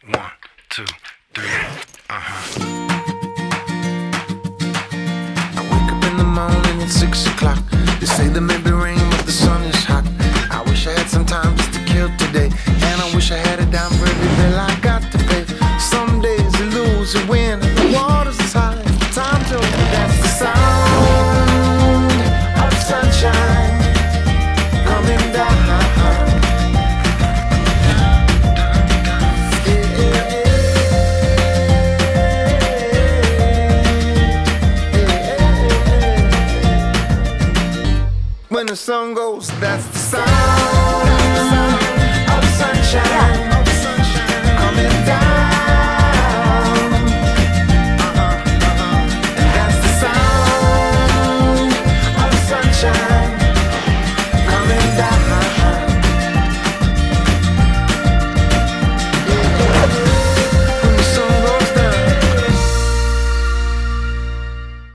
One, two, three. I wake up in the morning at 6 o'clock. They say there may be rain, but the sun is hot. I wish I had some time just to kill today, and I wish I had it down for every bill I got to pay. Some days you lose, you win, and the water's as high as the time to. That's the sound of sunshine coming down. When the sun goes, that's the sound